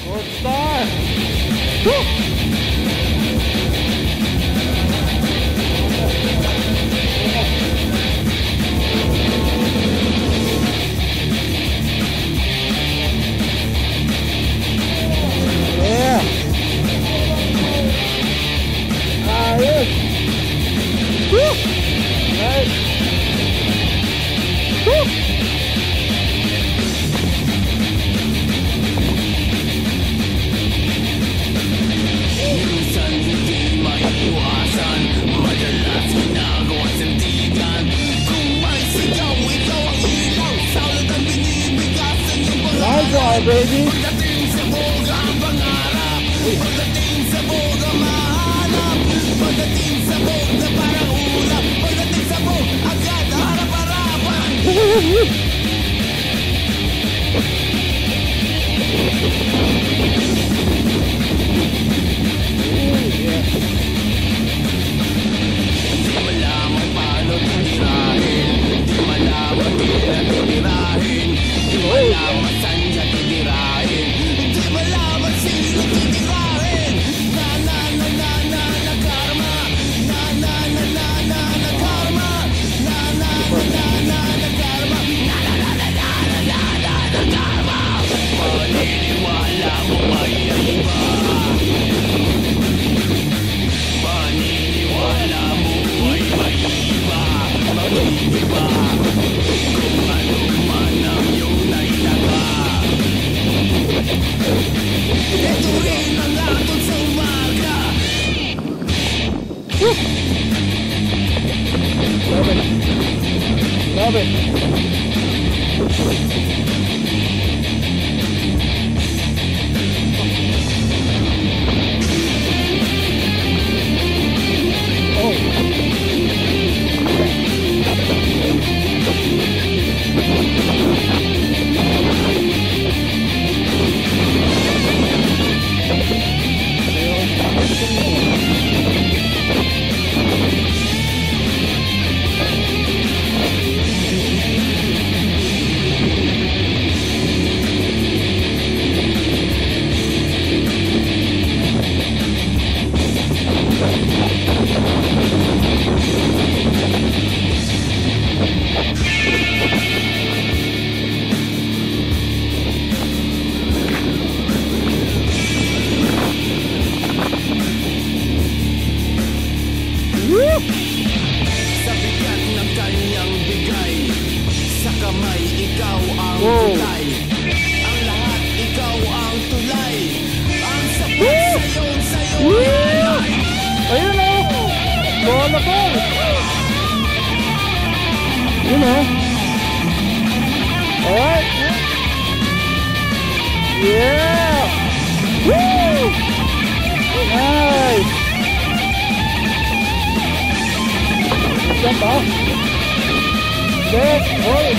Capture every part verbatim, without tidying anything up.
Northstar! Woo! Yeah! Ayos! Woo! Nice! Woo! Wow, baby! Pagdating sa boga ang pangarap, pagdating sa boga mahanap, pagdating sa boga parang ulap, pagdating sa boga agad harap-harapan. Di malamang paano titirahin, di malamang kailan titirahin, di malamang saan niya titirahin, di malamang sino titirahin. Na na na na na na karma, na na na na na na karma, na na na na na na karma, na na na na na na na na karma. Paniniwala mo ay iba, paniniwala mo ay maiba, mag-iiba kung ano man ang iyong naitaga. Ito rin ang aton sa umaga. Love it! Love it! Sa bigat ng kanyang bigay, sa kamay ikaw ang Wow. tulay, ang lahat ikaw ang tulay, ang sapat sa'yo sa'yo ay alay. Ayun o! Bola ko! Yun o! Alright! Yeah! Woo! Nice! Jump off! Good! Hold!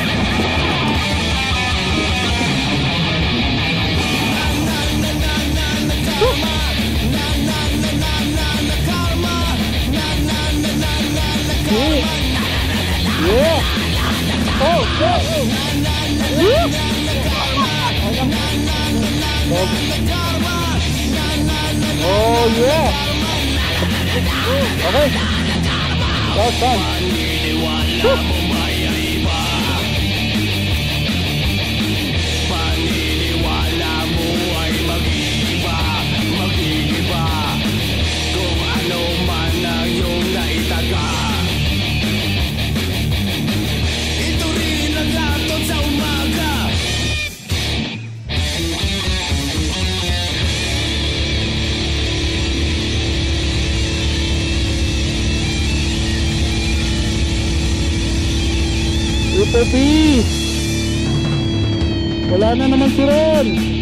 Yeah! Oh, go! Woo! Oh, yeah! Okay! That was fun! Paniniwala mo may iba, paniniwala mo ay mag-iiba, mag-iiba kung ano man ang iyong naitaga. Ito rin ang aton sa umaga. Triple B! Wala na naman si Ron!